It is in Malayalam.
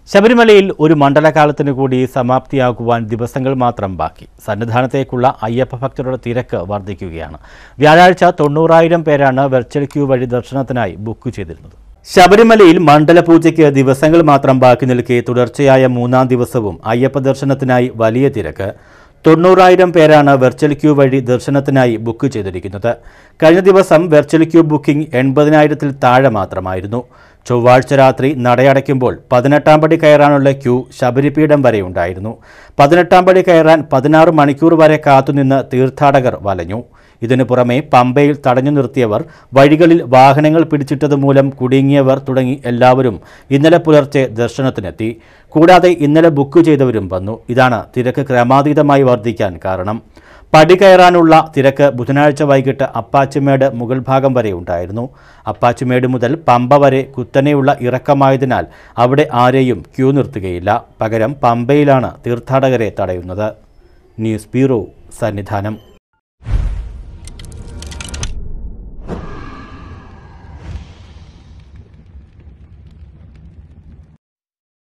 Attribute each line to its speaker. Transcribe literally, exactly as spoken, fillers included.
Speaker 1: ശബരിമലയിൽ ഒരു മണ്ഡലകാലത്തിനു കൂടി സമാപ്തിയാകുവാൻ ദിവസങ്ങൾ മാത്രം ബാക്കി. സന്നിധാനത്തേക്കുള്ള അയ്യപ്പ ഭക്തരുടെ തിരക്ക് വർദ്ധിക്കുകയാണ്. വ്യാഴാഴ്ച തൊണ്ണൂറായിരം പേരാണ് വെർച്വൽ ക്യൂ വഴി ദർശനത്തിനായി ബുക്ക് ചെയ്തിരുന്നത്. ശബരിമലയിൽ മണ്ഡലപൂജയ്ക്ക് ദിവസങ്ങൾ മാത്രം ബാക്കി നിൽക്കെ തുടർച്ചയായ മൂന്നാം ദിവസവും അയ്യപ്പ ദർശനത്തിനായി വലിയ തിരക്ക്. തൊണ്ണൂറായിരം പേരാണ് വെർച്വൽ ക്യൂ വഴി ദർശനത്തിനായി ബുക്ക് ചെയ്തിരിക്കുന്നത്. കഴിഞ്ഞ ദിവസം വെർച്വൽ ക്യൂ ബുക്കിംഗ് എൺപതിനായിരത്തിൽ താഴെ മാത്രമായിരുന്നു. ചൊവ്വാഴ്ച രാത്രി നടയടയ്ക്കുമ്പോൾ പതിനെട്ടാം പടി കയറാനുള്ള ക്യൂ ശബരിപീഠം വരെ ഉണ്ടായിരുന്നു. പതിനെട്ടാം പടി കയറാൻ പതിനാറ് മണിക്കൂർ വരെ കാത്തുനിന്ന് തീർത്ഥാടകർ വലഞ്ഞു. ഇതിനു പുറമെ പമ്പയിൽ തടഞ്ഞു നിർത്തിയവർ, വഴികളിൽ വാഹനങ്ങൾ പിടിച്ചിട്ടത് മൂലം കുടുങ്ങിയവർ തുടങ്ങി എല്ലാവരും ഇന്നലെ പുലർച്ചെ ദർശനത്തിനെത്തി. കൂടാതെ ഇന്നലെ ബുക്ക് ചെയ്തവരും വന്നു. ഇതാണ് തിരക്ക് ക്രമാതീതമായി വർദ്ധിക്കാൻ കാരണം. പടി കയറാനുള്ള തിരക്ക് ബുധനാഴ്ച വൈകിട്ട് അപ്പാച്ചിമേട് മുകൾ ഭാഗം വരെ ഉണ്ടായിരുന്നു. അപ്പാച്ചിമേട് മുതൽ പമ്പ വരെ കുത്തനെയുള്ള ഇറക്കമായതിനാൽ അവിടെ ആരെയും ക്യൂ നിർത്തുകയില്ല. പകരം പമ്പയിലാണ് തീർത്ഥാടകരെ തടയുന്നത്. News bureau, Sannidhanam.